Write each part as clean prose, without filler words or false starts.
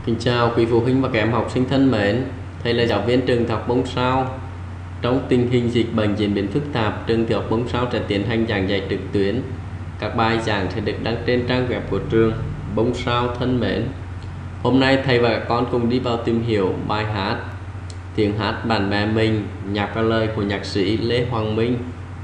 Xin chào quý phụ huynh và các em học sinh thân mến. Thầy là giáo viên trường tiểu học Bông Sao. Trong tình hình dịch bệnh diễn biến phức tạp, trường tiểu học Bông Sao sẽ tiến hành giảng dạy trực tuyến. Các bài giảng sẽ được đăng trên trang web của trường. Bông Sao thân mến, hôm nay thầy và các con cùng đi vào tìm hiểu bài hát Tiếng hát bạn bè mình, nhạc và lời của nhạc sĩ Lê Hoàng Minh.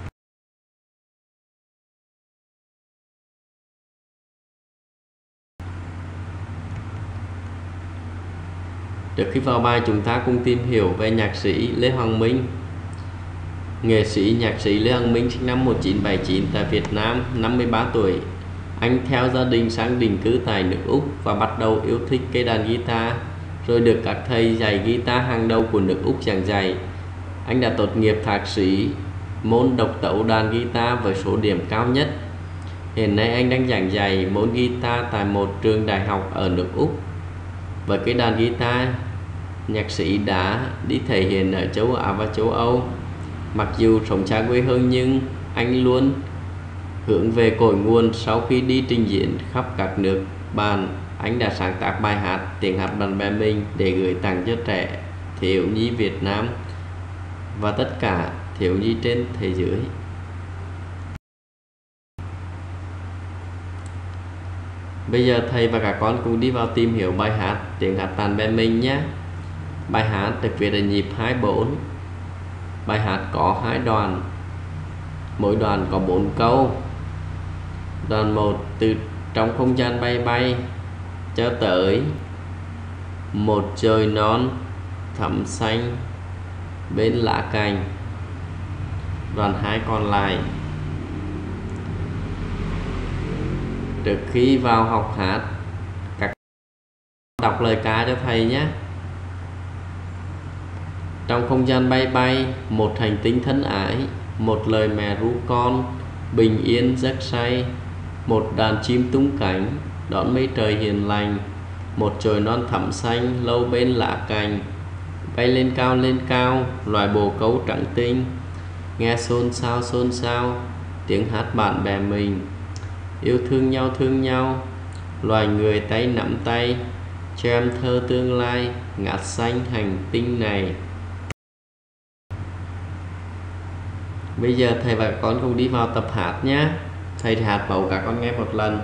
Trước khi vào bài, chúng ta cùng tìm hiểu về nhạc sĩ Lê Hoàng Minh. Nghệ sĩ nhạc sĩ Lê Hoàng Minh sinh năm 1979 tại Việt Nam, 53 tuổi. Anh theo gia đình sang định cư tại nước Úc và bắt đầu yêu thích cây đàn guitar, rồi được các thầy dạy guitar hàng đầu của nước Úc giảng dạy. Anh đã tốt nghiệp thạc sĩ môn độc tấu đàn guitar với số điểm cao nhất. Hiện nay anh đang giảng dạy môn guitar tại một trường đại học ở nước Úc. Với cái đàn guitar, nhạc sĩ đã đi thể hiện ở châu Á và châu Âu. Mặc dù sống xa quê hương nhưng anh luôn hướng về cội nguồn. Sau khi đi trình diễn khắp các nước bạn, anh đã sáng tác bài hát Tiếng hát bạn bè mình để gửi tặng cho trẻ, thiếu nhi Việt Nam và tất cả thiếu nhi trên thế giới. Bây giờ thầy và các con cùng đi vào tìm hiểu bài hát Tiếng hát bạn bè mình nhé. Bài hát được viết ở nhịp 2/4. Bài hát có 2 đoạn, mỗi đoạn có 4 câu. Đoạn 1 từ trong không gian bay bay cho tới một trời non thắm xanh bên lá cành. Đoạn 2 còn lại. Trước khi vào học hát, các đọc lời ca cho thầy nhé. Trong không gian bay bay, một hành tinh thân ái, một lời mẹ ru con, bình yên giấc say, một đàn chim tung cánh, đón mây trời hiền lành, một chồi non thẳm xanh lâu bên lá cành, bay lên cao, loài bồ câu trắng tinh, nghe xôn xao, tiếng hát bạn bè mình, yêu thương nhau, loài người tay nắm tay, cho em thơ tương lai, ngát xanh hành tinh này. Bây giờ thầy và con cùng đi vào tập hát nhé. Thầy hát mẫu các con nghe một lần.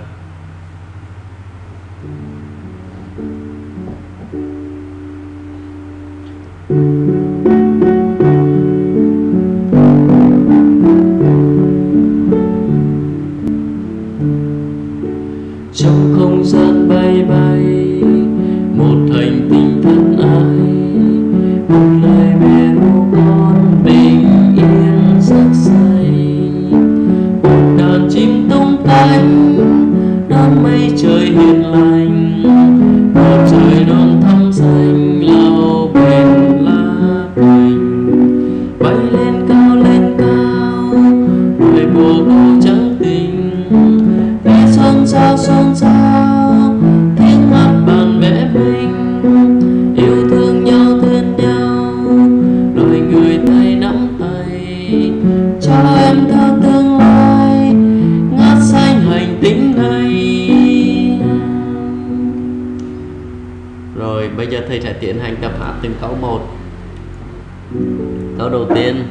Trong không gian bay bay, một hành tinh thân ái, một lời mẹ ru con bình yên giấc say, một đàn chim tung cánh đón mây trời hiền lành, một trời non thắm xanh lao bên lá cành, bay lên cao loài bồ câu trắng tinh, nghe xôn xao tiếng hát bạn bè mình, yêu thương nhau loài người tay nắm tay, cho em thơ tương lai, ngát xanh hành tinh này. Rồi bây giờ thầy sẽ tiến hành tập hát từng câu một. Câu đầu tiên.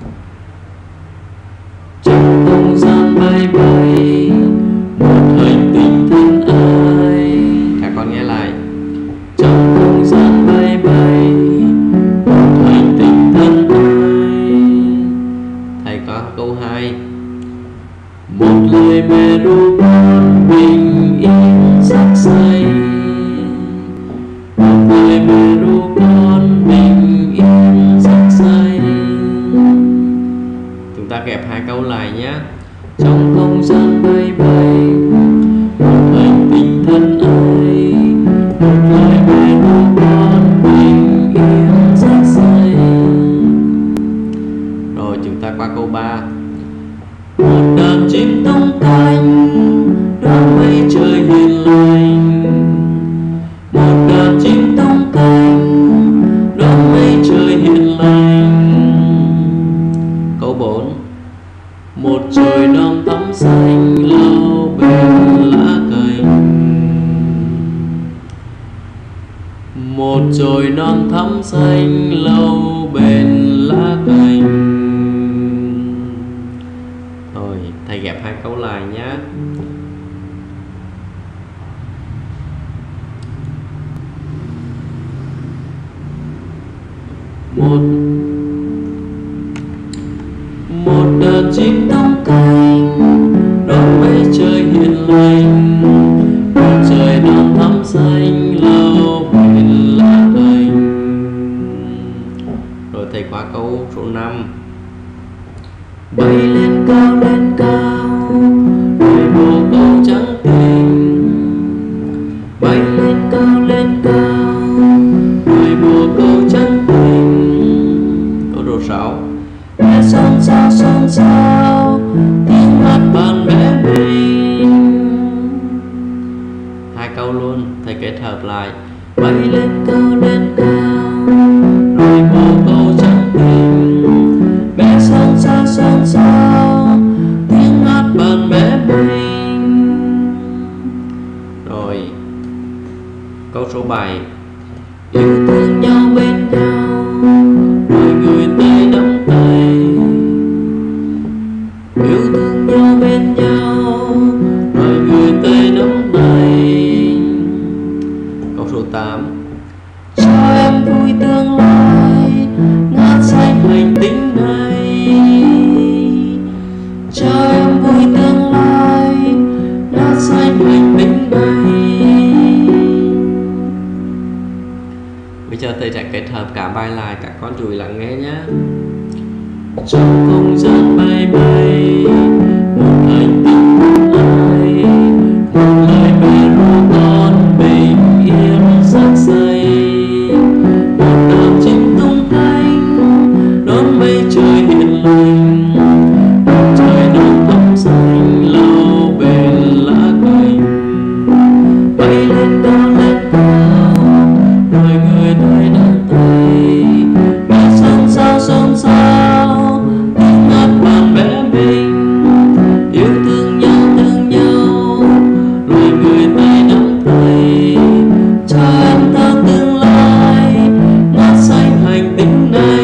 Trong không gian bay bay, một hành tinh thân ái. Các con nghe lại. Trong không gian bay bay, một hành tinh thân ái. Thầy có câu 2. Một lời mẹ ru con bình yên giấc say, một lời mẹ ru con bình yên giấc say. Chúng ta ghép 2 câu lại nhé. Trong không gian bay một chồi non thắm xanh lâu bền lá cành. Rồi thầy ghép hai câu lại nhé. Một đợt chim tung cánh đón mây trời hiền lành, một trời non thắm xanh lâu bền lá cành. Rồi thầy qua câu số 5. Bay lên cao rồi bồ câu trắng tình. Bay lên cao rồi bồ câu trắng tình. Câu số 6. Nghe xôn xao tiếng hát bạn bè mình. Hai câu luôn thầy kết hợp lại. Bay lên cao rồi bồ câu trắng tình. Bé xôn xao tiếng hát bạn bè mình. Rồi câu số 7. Yêu thương nhau bên nhau rồi người tay nắm tay. Yêu thương nhau bên nhau rồi người tay nắm tay. Câu số 8. Cho em vui tương lai ngát xanh hành tinh này. Cho em vui tương lai ngát xanh hành tinh này. Bây giờ thầy sẽ kết hợp cả bài lại, các con chú ý lắng nghe nhé. Trong không gian bay một hành tinh ai, một lời mẹ ru con bình yên sắc say. Một đợt chim tung cánh đón mây trời hiền lành, một trời non thắm xanh lâu bền lá cành. Bay lên cao rồi người tay nắm tay. Nghe xôn xao tiếng hát bạn bè mình. Yêu thương nhau rồi người tay nắm tay. Cho em thơ tương lai ngát xanh hành tinh này.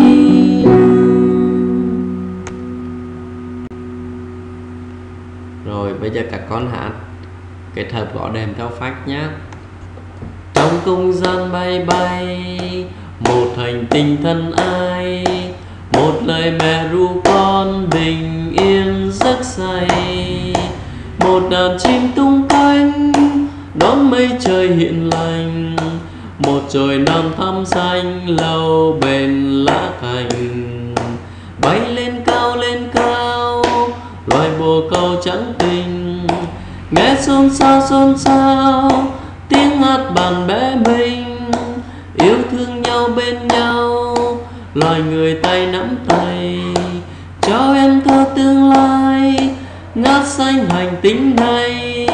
Rồi bây giờ các con hát kết hợp gõ đệm theo phách nhé. Trong không gian bay một hành tinh thân ai, một lời mẹ ru con bình yên giấc say. Một đàn chim tung cánh đón mây trời hiền lành, một trời non thắm xanh lâu bền lá cành. Bay lên cao loài bồ câu trắng tình. Nghe xôn xao tiếng hát bạn bè mình. Yêu thương nhau bên nhau loài người tay nắm tay. Cho em thơ tương lai ngát xanh hành tinh này.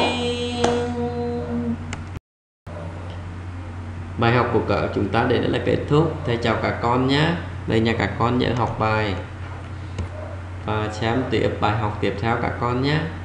Bài học của chúng ta đến đây là kết thúc. Thầy chào các con nhé. Đây nhà các con nhớ học bài và xem tiếp bài học tiếp theo các con nhé.